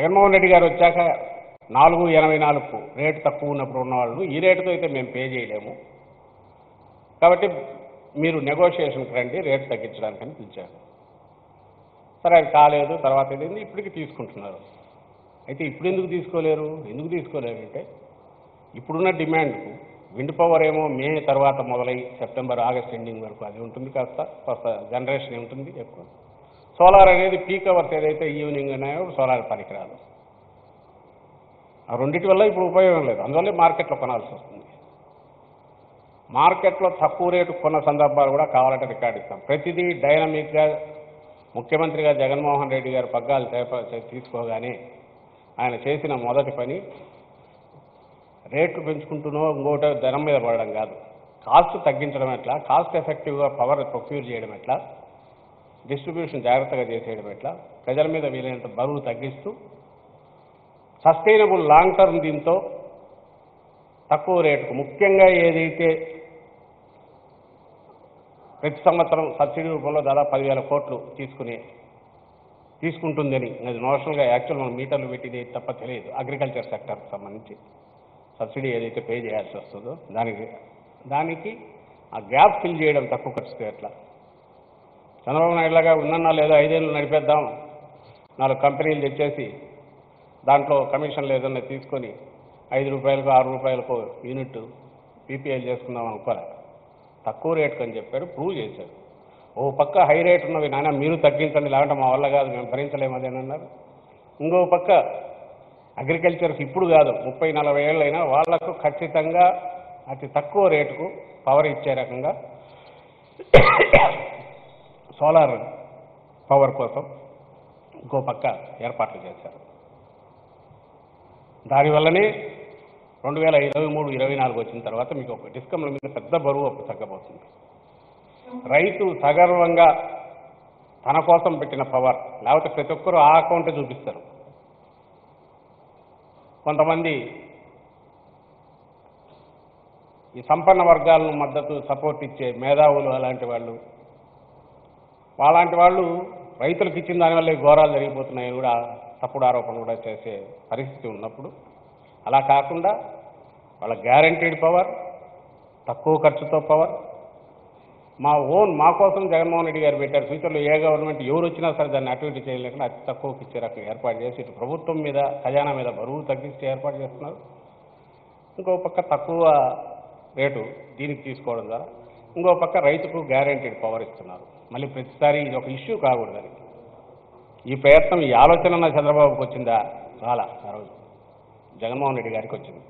జగన్మోహన్ రెడ్డి గారు వచ్చాక 4.84 రేటు తక్కువ ఉన్నప్పుడు ఉన్నవాళ్ళు ఈ రేటుతో అయితే మేము పే చేయలేము, కాబట్టి మీరు నెగోషియేషన్కి రండి రేటు తగ్గించడానికని పిలిచారు. సరే అది కాలేదు, తర్వాత ఏదైంది, ఇప్పటికి తీసుకుంటున్నారు. అయితే ఇప్పుడు ఎందుకు తీసుకోలేరు అంటే ఇప్పుడున్న డిమాండ్కు విండ్ పవర్ ఏమో మే తర్వాత మొదలై సెప్టెంబర్ ఆగస్ట్ ఎండింగ్ వరకు అది ఉంటుంది, కాస్త జనరేషన్ ఉంటుంది ఎక్కువ. సోలార్ అనేది పీక్ అవర్స్ ఏదైతే ఈవినింగ్ ఉన్నాయో సోలార్ పనికిరాదు. ఆ రెండింటి వల్ల ఇప్పుడు ఉపయోగం లేదు, అందువల్లే మార్కెట్లో కొనాల్సి వస్తుంది. మార్కెట్లో తక్కువ రేటు కొన్న సందర్భాలు కూడా కావాలంటే రికార్డు ఇస్తాం. ప్రతిదీ డైనమిక్గా ముఖ్యమంత్రిగా జగన్మోహన్ రెడ్డి గారు పగ్గాలు తీసుకోగానే ఆయన చేసిన మొదటి పని రేట్లు పెంచుకుంటూనో ఇంకోట ధనం మీద పడడం కాదు, కాస్ట్ తగ్గించడం ఎట్లా, కాస్ట్ ఎఫెక్టివ్గా పవర్ ప్రొక్యూర్ చేయడం ఎట్లా, డిస్ట్రిబ్యూషన్ జాగ్రత్తగా చేసేయడం ఎట్లా, ప్రజల మీద వీలైనంత బరువు తగ్గిస్తూ సస్టైనబుల్ లాంగ్ టర్మ్ దీంతో తక్కువ రేటుకు ముఖ్యంగా ఏదైతే ప్రతి సంవత్సరం సబ్సిడీ రూపంలో దాదాపు 10,000 కోట్లు తీసుకుంటుందని అది నోషనల్గా యాక్చువల్ మనం మీటర్లు పెట్టింది తప్ప తెలియదు. అగ్రికల్చర్ సెక్టర్కి సంబంధించి సబ్సిడీ ఏదైతే పే చేయాల్సి వస్తుందో దానికి ఆ గ్యాప్ ఫిల్ చేయడం తక్కువ ఖర్చుతో ఎట్లా, చంద్రబాబు నాయుడులాగా ఉన్నన్నా లేదో 5 ఏళ్ళు నడిపేద్దాం, 4 కంపెనీలు తెచ్చేసి దాంట్లో కమిషన్లు ఏదన్నా తీసుకొని 5 రూపాయలకు 6 రూపాయలకు యూనిట్ పీపీఎల్ చేసుకుందాం అనుకోలే, తక్కువ రేటుకు అని చెప్పారు, ప్రూవ్ చేశారు. ఓ పక్క హై రేట్ ఉన్నవి నాయన మీరు తగ్గించండి లేకుంటే మా వల్ల కాదు మేము భరించలేము అదేని అన్నారు. ఇంకో పక్క అగ్రికల్చర్కి ఇప్పుడు కాదు 30-40 ఏళ్ళైనా వాళ్లకు ఖచ్చితంగా అతి తక్కువ రేటుకు పవర్ ఇచ్చే రకంగా సోలార్ పవర్ కోసం ఇంకో పక్క ఏర్పాట్లు చేశారు. దానివల్లనే 2023-24 వచ్చిన తర్వాత మీకు ఒక డిస్కంల మీద పెద్ద బరువు అప్పుడు తగ్గబోతుంది. రైతు సగర్వంగా తన కోసం పెట్టిన పవర్, లేకపోతే ప్రతి ఒక్కరూ ఆ అకౌంటే చూపిస్తారు. కొంతమంది ఈ సంపన్న వర్గాలను మద్దతు సపోర్ట్ ఇచ్చే మేధావులు అలాంటి వాళ్ళు రైతులకు ఇచ్చిన దానివల్ల ఘోరాలు జరిగిపోతున్నాయని కూడా తప్పుడు ఆరోపణలు కూడా చేసే పరిస్థితి ఉన్నప్పుడు, అలా కాకుండా వాళ్ళ గ్యారంటీడ్ పవర్, తక్కువ ఖర్చుతో పవర్, మా కోసం జగన్మోహన్ రెడ్డి గారు పెట్టారు. ఫ్యూచర్లో ఏ గవర్నమెంట్ ఎవరు వచ్చినా సరే దాన్ని అటు ఇటు చేయలేకుండా అతి తక్కువకి ఇచ్చే రకంగా ఏర్పాటు చేసి ఇటు ప్రభుత్వం మీద ఖజానా మీద బరువు తగ్గించి ఏర్పాటు చేస్తున్నారు. ఇంకో పక్క తక్కువ రేటు దీనికి తీసుకోవడం ద్వారా ఇంకో పక్క రైతుకు గ్యారంటీడ్ పవర్ ఇస్తున్నారు. మళ్ళీ ప్రతిసారి ఇది ఒక ఇష్యూ కాకూడదని ఈ ప్రయత్నం, ఈ ఆలోచన చంద్రబాబుకి వచ్చిందా? చాలా ఆ రోజు జగన్మోహన్ రెడ్డి గారికి వచ్చింది.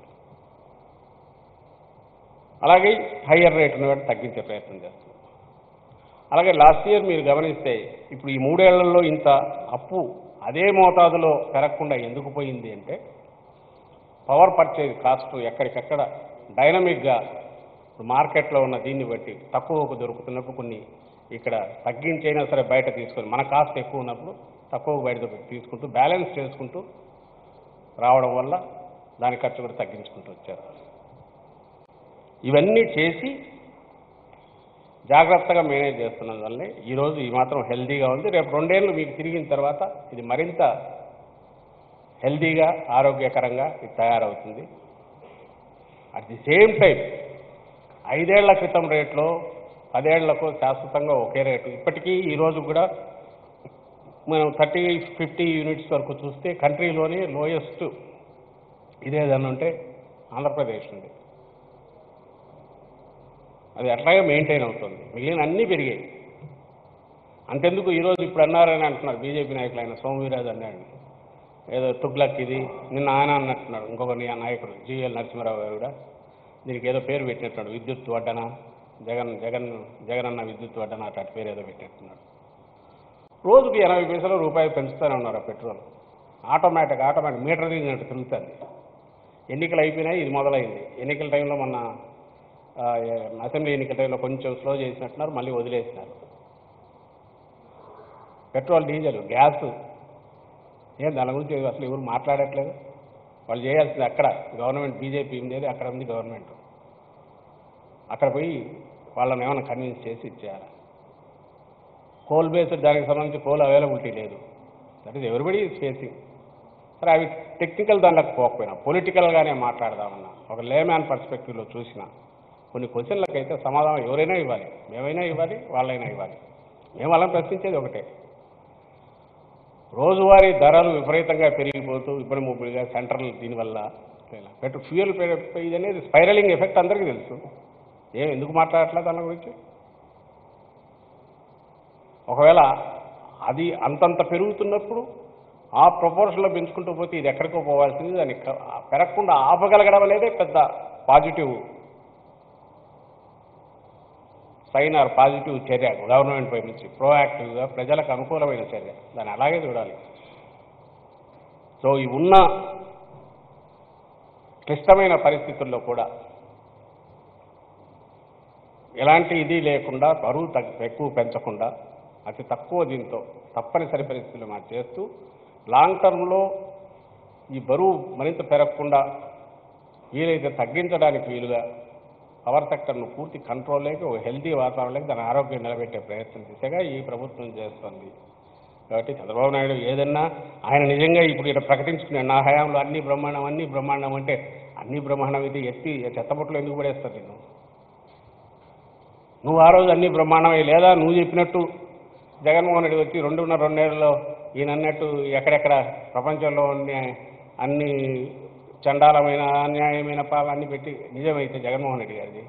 అలాగే హయ్యర్ రేటును కూడా తగ్గించే ప్రయత్నం చేస్తున్నారు. అలాగే లాస్ట్ ఇయర్ మీరు గమనిస్తే ఇప్పుడు ఈ 3 ఏళ్లలో ఇంత అప్పు అదే మోతాదులో పెరగకుండా ఎందుకు పోయింది అంటే పవర్ పర్చేజ్ కాస్ట్ ఎక్కడికక్కడ డైనమిక్గా మార్కెట్లో ఉన్న దీన్ని బట్టి తక్కువకు దొరుకుతున్నప్పుడు కొన్ని ఇక్కడ తగ్గించైనా సరే బయట తీసుకొని మన కాస్ట్ ఎక్కువ ఉన్నప్పుడు తక్కువ బయట తీసుకుంటూ బ్యాలెన్స్ చేసుకుంటూ రావడం వల్ల దాని ఖర్చు కూడా తగ్గించుకుంటూ వచ్చారు. ఇవన్నీ చేసి జాగ్రత్తగా మేనేజ్ చేస్తున్నందువల్లే ఈరోజు ఈ మాత్రం హెల్దీగా ఉంది. రేపు 2 ఏళ్ళు మీకు తిరిగిన తర్వాత ఇది మరింత హెల్దీగా ఆరోగ్యకరంగా ఇది తయారవుతుంది. అట్ ది సేమ్ టైం 5 ఏళ్ల క్రితం రేట్లో 10 ఏళ్లకు శాశ్వతంగా ఒకే రేటు. ఇప్పటికీ ఈరోజు కూడా మనం 30-50 యూనిట్స్ వరకు చూస్తే కంట్రీలోనే లోయెస్ట్ ఇదేదన్నా ఉంటే ఆంధ్రప్రదేశ్ ఉంది. అది అట్లాగే మెయింటైన్ అవుతుంది. మిగిలిన అన్నీ పెరిగాయి. అంతెందుకు ఈరోజు ఇప్పుడు అన్నారని అంటున్నారు బీజేపీ నాయకులు, ఆయన సోమవీరాజు అన్నాడు ఏదో తుగ్లక్ ఇది, నిన్న ఆయన అన్నట్టున్నాడు ఇంకొక నాయకుడు జీవీఎల్ నరసింహారావు గారు కూడా దీనికి ఏదో పేరు పెట్టినట్టున్నాడు, విద్యుత్ వడ్డన, జగనన్న విద్యుత్ వడ్డన అట్లాంటి పేరు ఏదో పెట్టినట్టున్నాడు. రోజుకి 80 పైసలు రూపాయి పెంచుతూనే ఉన్నారు ఆ పెట్రోల్. ఆటోమేటిక్ మీటర్ తిరిగినట్టు తిరుగుతుంది. ఎన్నికలు అయిపోయినాయి, ఇది మొదలైంది. ఎన్నికల టైంలో మొన్న అసెంబ్లీ ఎన్నికల టైంలో కొంచెం స్లో చేసినట్టున్నారు, మళ్ళీ వదిలేసినారు. పెట్రోల్, డీజిల్, గ్యాస్ దాని గురించి అసలు ఎవరు మాట్లాడట్లేదు. వాళ్ళు చేయాల్సింది అక్కడ గవర్నమెంట్ బీజేపీ ఉండేది, అక్కడ ఉంది గవర్నమెంట్. అక్కడ పోయి వాళ్ళని ఏమైనా కన్విన్స్ చేసి ఇచ్చేయాలి. కోల్ బేస్డ్ దానికి సంబంధించి కోల్ అవైలబిలిటీ లేదు. That is everybody is facing. మరి అవి టెక్నికల్ దాంట్లోకి పోకపోయినా పొలిటికల్గానే మాట్లాడదామన్నా ఒక లేమ్యాన్ పర్స్పెక్టివ్లో చూసిన కొన్ని క్వశ్చన్లకైతే సమాధానం ఎవరైనా ఇవ్వాలి, మేమైనా ఇవ్వాలి, వాళ్ళైనా ఇవ్వాలి. మేము వాళ్ళని ప్రశ్నించేది ఒకటే, రోజువారీ ధరలు విపరీతంగా పెరిగిపోతూ ఇబ్బంది ముబ్బడిగా సెంట్రల్ దీనివల్ల ఫ్యూయల్ ఇది అనేది స్పైరలింగ్ ఎఫెక్ట్ అందరికీ తెలుసు. ఎందుకు మాట్లాడట్లేదు దాని గురించి? ఒకవేళ అది అంతంత పెరుగుతున్నప్పుడు ఆ ప్రపోర్షన్లో పెంచుకుంటూ పోతే ఇది ఎక్కడికో పోవాల్సింది, దాన్ని పెరగకుండా ఆపగలగడం అనేదే పెద్ద పాజిటివ్ సైన్ ఆర్ పాజిటివ్ చర్య గవర్నమెంట్ వైపు నుంచి, ప్రోయాక్టివ్గా ప్రజలకు అనుకూలమైన చర్య, దాన్ని అలాగే చూడాలి. సో ఈ ఉన్న క్లిష్టమైన పరిస్థితుల్లో కూడా ఎలాంటి ఇది లేకుండా బరువు ఎక్కువ పెంచకుండా అతి తక్కువ దీంతో తప్పనిసరి పరిస్థితులు మనం చేస్తూ లాంగ్ టర్మ్లో ఈ బరువు మరింత పెరగకుండా వీలైతే తగ్గించడానికి వీలుగా పవర్ సెక్టర్ను పూర్తి కంట్రోల్లోకి ఒక హెల్తీ వాతావరణంలోకి దాని ఆరోగ్యం నిలబెట్టే ప్రయత్నం దిశగా ఈ ప్రభుత్వం చేస్తుంది. కాబట్టి చంద్రబాబు నాయుడు ఏదన్నా ఆయన నిజంగా ఇప్పుడు ఇక్కడ ప్రకటించుకున్నాడు, నా హయాంలో అన్ని బ్రహ్మాండం అంటే అన్ని బ్రహ్మాండం ఇది ఎత్తి చెత్తబుట్టలో ఎందుకు పడేస్తారు నేను? నువ్వు ఆ రోజు అన్ని బ్రహ్మాండమే లేదా? నువ్వు చెప్పినట్టు జగన్మోహన్ రెడ్డి వచ్చి 2.5 ఏళ్ళలో ఈయన అన్నట్టు ఎక్కడెక్కడ ప్రపంచంలో ఉన్న అన్ని చండాలమైన అన్యాయమైన పాలన్నీ పెట్టి నిజమైతే జగన్మోహన్ రెడ్డి గారిది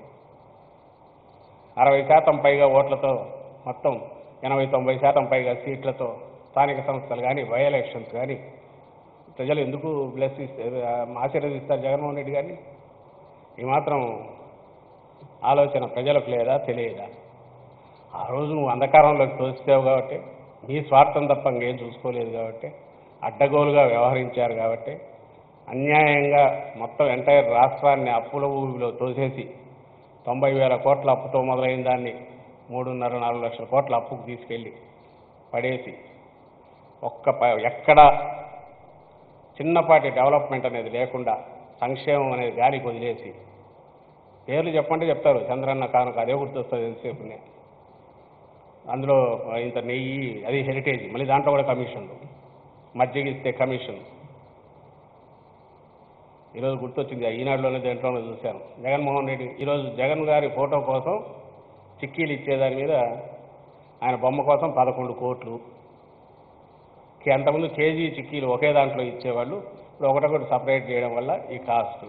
60% పైగా ఓట్లతో మొత్తం 80-90% పైగా సీట్లతో స్థానిక సంస్థలు కానీ బై ఎలక్షన్స్ కానీ ప్రజలు ఎందుకు ఆశీర్వదిస్తారు జగన్మోహన్ రెడ్డి గారిని? ఈ మాత్రం ఆలోచన ప్రజలకు లేదా? తెలియదా? ఆ రోజు నువ్వు అంధకారంలోకి తోస్తావు కాబట్టి, మీ స్వార్థం తప్ప ఇంకేం చూసుకోలేదు కాబట్టి, అడ్డగోలుగా వ్యవహరించారు కాబట్టి, అన్యాయంగా మొత్తం ఎంటైర్ రాష్ట్రాన్ని అప్పుల ఊబిలో తోసేసి 90,000 కోట్ల అప్పుతో మొదలైన దాన్ని 3.5-4 లక్షల కోట్ల అప్పుకు తీసుకెళ్ళి పడేసి ఎక్కడ చిన్నపాటి డెవలప్మెంట్ అనేది లేకుండా సంక్షేమం అనేది గాలికి వదిలేసి, పేర్లు చెప్పంటే చెప్తారు, చంద్రన్న కానుక అదే గుర్తొస్తుంది ఎంతసేపునే, అందులో ఇంత నెయ్యి అది హెరిటేజ్, మళ్ళీ దాంట్లో కూడా కమిషన్లు, మజ్జిగ ఇస్తే కమిషన్. ఈరోజు గుర్తొచ్చింది, ఈనాడులోనే దేంట్లోనే చూశాను, జగన్మోహన్ రెడ్డి ఈరోజు జగన్ గారి ఫోటో కోసం చిక్కీలు ఇచ్చేదాని మీద ఆయన బొమ్మ కోసం 11 కోట్లు, అంతకుముందు కేజీ చిక్కీలు ఒకే దాంట్లో ఇచ్చేవాళ్ళు, ఇప్పుడు ఒకటొకటి సపరేట్ చేయడం వల్ల ఈ కాస్ట్.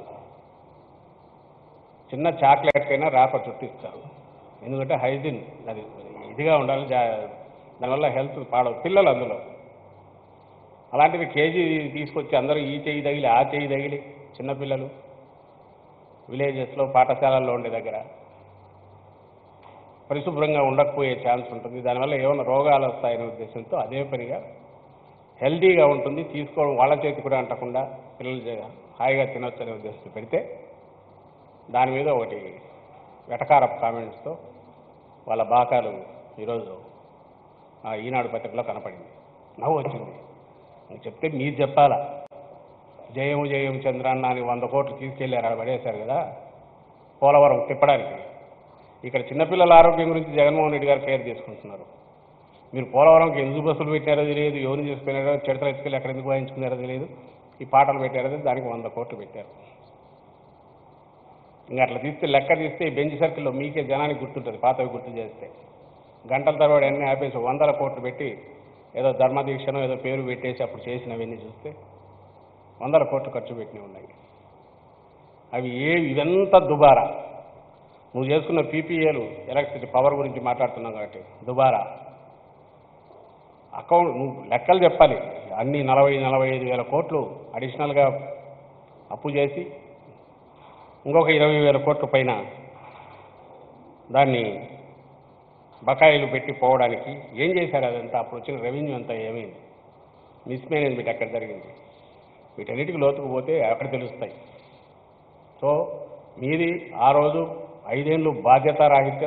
చిన్న చాక్లెట్కైనా ర్యాపర్ చుట్టూ ఇస్తారు, ఎందుకంటే హైజీన్ అది ఇదిగా ఉండాలి, దానివల్ల హెల్త్ పాడవు పిల్లలు అందులో. అలాంటిది కేజీ తీసుకొచ్చి అందరూ ఈ చేయి తగిలి ఆ చేయి తగిలి చిన్నపిల్లలు విలేజెస్లో పాఠశాలల్లో ఉండే దగ్గర పరిశుభ్రంగా ఉండకపోయే ఛాన్స్ ఉంటుంది, దానివల్ల ఏమైనా రోగాలు వస్తాయనే ఉద్దేశంతో అదే పనిగా హెల్తీగా ఉంటుంది, తీసుకోవడం వాళ్ళ చేతి కూడా అంటకుండా పిల్లలు హాయిగా తినొచ్చు అనే ఉద్దేశంతో పెడితే దాని మీద ఒకటి వెటకారపు కామెంట్స్తో వాళ్ళ బాకాలు ఈరోజు ఈనాడు పత్రికలో కనపడింది, నవ్వు వచ్చింది. చెప్తే మీరు చెప్పాలా, జయం చంద్రన్న అని 100 కోట్లు తీసుకెళ్ళారు, అక్కడ పడేశారు కదా పోలవరం తిప్పడానికి. ఇక్కడ చిన్నపిల్లల ఆరోగ్యం గురించి జగన్మోహన్ రెడ్డి గారు కేర్ తీసుకుంటున్నారు. మీరు పోలవరంకి ఎందుకు బస్సులు పెట్టారో తెలియదు, ఎవరిని చేసుకున్నారో, చిడతలు ఎత్తుకెళ్ళి ఎక్కడ ఎందుకు వాయించుకున్నారో తెలియదు, ఈ పాటలు పెట్టారో దానికి 100 కోట్లు పెట్టారు. ఇంకా అట్లా తీస్తే లెక్క తీస్తే ఈ బెంచ్ సర్కిల్లో మీకే జనానికి గుర్తుంటుంది, పాతవి గుర్తు చేస్తే గంటల తరబడి అన్నీ ఆపేసి 100 కోట్లు పెట్టి ఏదో ధర్మదీక్షను ఏదో పేరు పెట్టేసి అప్పుడు చేసినవన్నీ చూస్తే 100 కోట్లు ఖర్చు పెట్టినవి ఉన్నాయి. అవి ఇదంతా దుబారా. నువ్వు చేసుకున్న పీపీఏలు ఎలక్ట్రిసిటీ పవర్ గురించి మాట్లాడుతున్నావు కాబట్టి దుబారా అకౌంట్, నువ్వు లెక్కలు చెప్పాలి. అన్ని 40-45 వేల కోట్లు అడిషనల్గా అప్పు చేసి ఇంకొక 20,000 కోట్ల పైన దాన్ని బకాయిలు పెట్టి పోవడానికి ఏం చేశారు? అదంతా అప్పుడు వచ్చిన రెవెన్యూ అంతా ఏమైంది? మిస్మేనేజ్మెంట్ ఎక్కడ జరిగింది? వీటన్నిటికి లోతుకు పోతే అక్కడ తెలుస్తాయి. సో మీది ఆ రోజు 5 ఏళ్ళు బాధ్యతారాహిత్యం,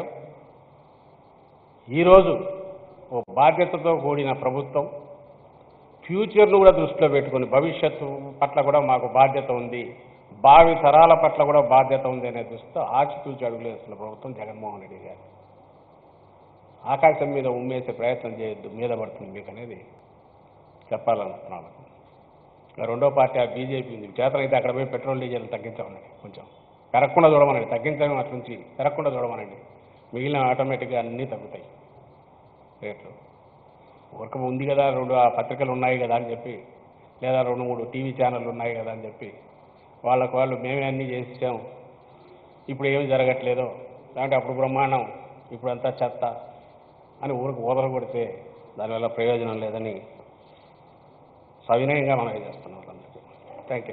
ఈరోజు ఓ బాధ్యతతో కూడిన ప్రభుత్వం, ఫ్యూచర్ను కూడా దృష్టిలో పెట్టుకుని భవిష్యత్తు పట్ల కూడా మాకు బాధ్యత ఉంది, భావి తరాల పట్ల కూడా బాధ్యత ఉంది అనే దృష్టితో ఆచితూచి అడుగులు వేస్తున్న ప్రభుత్వం జగన్మోహన్ రెడ్డి గారు. ఆకాశం మీద ఉమ్మేసే ప్రయత్నం చేయొద్దు, మీద పడుతుంది మీకు అనేది చెప్పాలనుకున్నాను. రెండో పార్టీ ఆ బీజేపీ ఉంది, చేతనైతే అక్కడ పోయి పెట్రోల్ డీజిల్ తగ్గించమనండి, కొంచెం పెరగకుండా చూడమనండి, తగ్గించడం అటు నుంచి పెరగకుండా చూడమనండి, మిగిలిన ఆటోమేటిక్గా అన్నీ తగ్గుతాయి రేట్లు. వర్క్ ఉంది కదా, రెండు ఆ పత్రికలు ఉన్నాయి కదా అని చెప్పి, లేదా 2-3 టీవీ ఛానళ్ళు ఉన్నాయి కదా అని చెప్పి వాళ్ళకు వాళ్ళు మేమే అన్నీ చేసాం, ఇప్పుడు ఏమి జరగట్లేదో, అంటే అప్పుడు బ్రహ్మాండం ఇప్పుడు అంతా చెత్త అని ఊరికి ఓదర కొడితే దానివల్ల ప్రయోజనం లేదని సవినయంగా మనం చేస్తున్నాం వాళ్ళందరికీ. Thank you.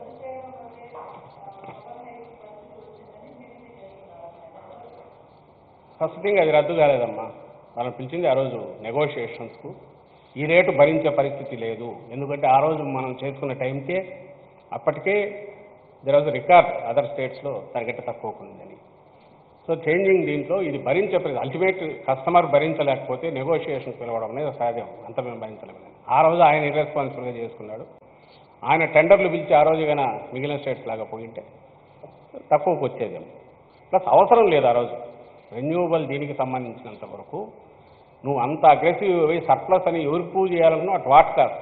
ఫస్ట్ థింగ్ అది రద్దు కాలేదమ్మా, వాళ్ళని పిలిచింది ఆ రోజు నెగోషియేషన్స్కు. ఈ రేటు భరించే పరిస్థితి లేదు, ఎందుకంటే ఆ రోజు మనం చేసుకున్న టైంకే అప్పటికే దర్ వాజ్ రికార్డ్ అదర్ స్టేట్స్లో దానికంటే తక్కువ ఉందని. సో చేంజింగ్ దీంట్లో ఇది భరించే అల్టిమేట్ కస్టమర్ భరించలేకపోతే నెగోషియేషన్కి పిలవడం అనేది సాధ్యం, అంత మేము భరించలేము. ఆ రోజు ఆయన ఇర్రెస్పాన్సిబుల్గా చేసుకున్నాడు. ఆయన టెండర్లు పిలిచి ఆ రోజు కన్నా మిగిలిన స్టేట్స్ లాగా పోయింటే తక్కువకు వచ్చేదేమో. ప్లస్ అవసరం లేదు ఆ రోజు రెన్యూవబుల్ దీనికి సంబంధించినంత వరకు నువ్వు అంత అగ్రెసివ్ అయ్యి సర్ప్లస్ అని ఎవరు ప్రూవ్ చేయాలన్నా అటు వాట్ కాదు,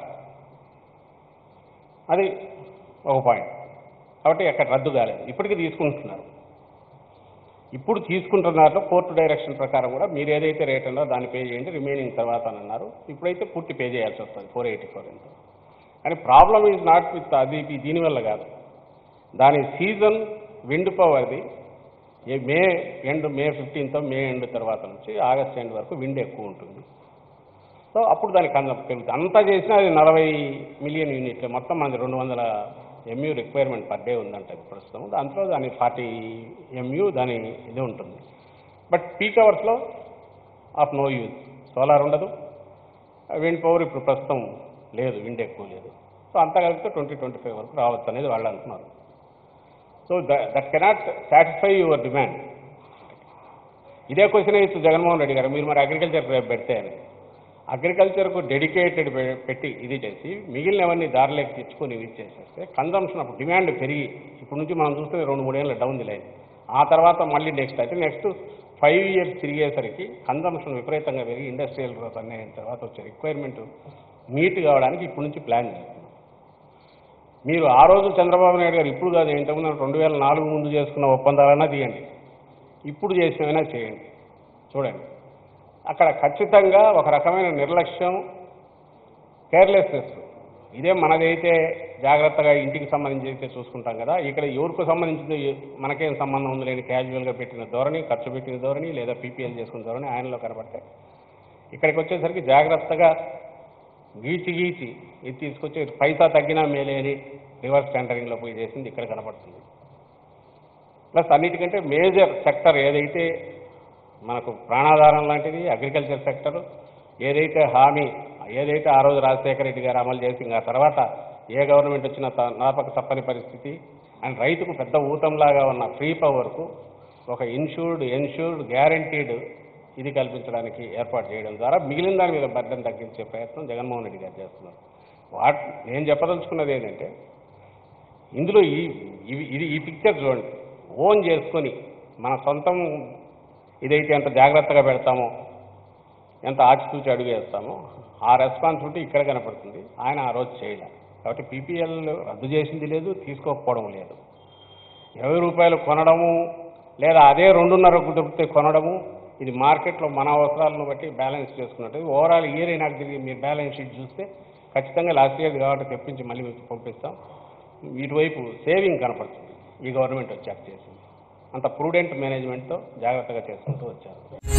అది ఒక పాయింట్. కాబట్టి అక్కడ రద్దు కాలేదు, ఇప్పటికీ తీసుకుంటున్నారు. ఇప్పుడు తీసుకుంటున్నారో కోర్టు డైరెక్షన్ ప్రకారం కూడా మీరు ఏదైతే రేట్ అన్నారో దాన్ని పే చేయండి, రిమైనింగ్ తర్వాత అని అన్నారు. ఇప్పుడైతే పూర్తి పే చేయాల్సి వస్తుంది 484 ఎంత. కానీ ప్రాబ్లం ఈజ్ నాట్ విత్ అది దీనివల్ల కాదు, దాని సీజన్ విండ్ పవర్ది మే 15th మే ఎండ్ తర్వాత నుంచి ఆగస్ట్ ఎండ్ వరకు విండ్ ఎక్కువ ఉంటుంది. సో అప్పుడు దానికి పెరుగుతుంది. అంతా చేసినా అది 40 మిలియన్ యూనిట్లు, మొత్తం మనది 200 MU రిక్వైర్మెంట్ పర్ డే ఉందంట ప్రస్తుతం. దాంట్లో దాని 40 MU దాని ఇది ఉంటుంది. బట్ పీక్ అవర్స్లో ఆఫ్ నో యూజ్, సోలార్ ఉండదు, విండ్ పవర్ ఇప్పుడు ప్రస్తుతం లేదు, విండ్ ఎక్కువ లేదు. సో అంతా కలిపితే 2025 వరకు రావచ్చు అనేది వాళ్ళు అంటున్నారు. So that cannot satisfy your demand. ఇదే క్వశ్చన్ ఇచ్చు జగన్మోహన్ రెడ్డి గారు, మీరు మరి అగ్రికల్చర్ పెడితే అని. అగ్రికల్చర్కు డెడికేటెడ్ పెట్టి ఇది చేసి మిగిలినవన్నీ దారిలోకి తెచ్చుకొని ఇది చేసేస్తే కన్జంప్షన్ అప్పుడు డిమాండ్ పెరిగి ఇప్పుడు నుంచి మనం చూస్తే 2-3 ఏళ్ళ డౌన్ ది లైన్. ఆ తర్వాత మళ్ళీ నెక్స్ట్ 5 years తిరిగేసరికి కన్జంప్షన్ విపరీతంగా పెరిగి ఇండస్ట్రియల్ గ్రోత్ అనే తర్వాత వచ్చే రిక్వైర్మెంట్ మీట్ కావడానికి ఇప్పుడు నుంచి ప్లాన్ చేస్తున్నారు. మీరు ఆ రోజు చంద్రబాబు నాయుడు గారు ఇప్పుడు కాదు, ఇంతకుముందు 2004 ముందు చేసుకున్న ఒప్పందాలన్నా తీయండి, ఇప్పుడు చేసినవైనా చేయండి, చూడండి అక్కడ ఖచ్చితంగా ఒక రకమైన నిర్లక్ష్యం, కేర్లెస్నెస్. ఇదే మనదైతే జాగ్రత్తగా ఇంటికి సంబంధించి అయితే చూసుకుంటాం కదా, ఇక్కడ ఎవరికి సంబంధించింది మనకేం సంబంధం ఉంది లేని క్యాజువల్గా పెట్టిన ధోరణి, ఖర్చు పెట్టిన ధోరణి, లేదా పీపీఎల్ చేసుకున్న ధోరణి ఆయనలో కనబడతాయి. ఇక్కడికి వచ్చేసరికి జాగ్రత్తగా గీచి ఇది తీసుకొచ్చి పైసా తగ్గినా మేలేని రివర్స్ టెండరింగ్లో పోయి చేసింది ఇక్కడ కనబడుతుంది. ప్లస్ అన్నిటికంటే మేజర్ సెక్టర్ ఏదైతే మనకు ప్రాణాధారం లాంటిది అగ్రికల్చర్ సెక్టర్, ఏదైతే హామీ ఏదైతే ఆ రోజు రాజశేఖర రెడ్డి గారు అమలు చేసి ఇంకా తర్వాత ఏ గవర్నమెంట్ వచ్చినా నాపక తప్పని పరిస్థితి అండ్ రైతుకు పెద్ద ఊతంలాగా ఉన్న ఫ్రీ పవర్కు ఒక ఎన్షూర్డ్ గ్యారంటీడ్ ఇది కల్పించడానికి ఏర్పాటు చేయడం ద్వారా మిగిలిన దాని మీద బర్డెన్ తగ్గించే ప్రయత్నం జగన్మోహన్ రెడ్డి గారు చేస్తున్నారు. నేను చెప్పదలుచుకున్నది ఏంటంటే ఇందులో ఈ పిక్చర్ చూడండి, ఓన్ చేసుకొని మన సొంతం ఇదైతే ఎంత జాగ్రత్తగా పెడతామో, ఎంత ఆచితూచి అడుగు వేస్తామో ఆ రెస్పాన్సిబిలిటీ ఇక్కడ కనపడుతుంది. ఆయన ఆ రోజు చేయలేదు. కాబట్టి పీపీఎల్ రద్దు చేసింది లేదు, తీసుకోకపోవడం లేదు. 20 రూపాయలు కొనడము లేదా అదే 2.5 దొరికితే కొనడము, ఇది మార్కెట్లో మన అవసరాలను బట్టి బ్యాలెన్స్ చేసుకున్నట్టు. ఓవరాల్ ఇయర్ నాకు తిరిగి మీరు బ్యాలెన్స్ షీట్ చూస్తే ఖచ్చితంగా లాస్ట్ ఇయర్ కాబట్టి తెప్పించి మళ్ళీ మీకు పంపిస్తాం. ఇటువైపు సేవింగ్ కనపడుతుంది ఈ గవర్నమెంట్ వచ్చాక చేసింది. అంత ప్రూడెంట్ మేనేజ్మెంట్తో జాగ్రత్తగా చేసుకుంటూ వచ్చారు.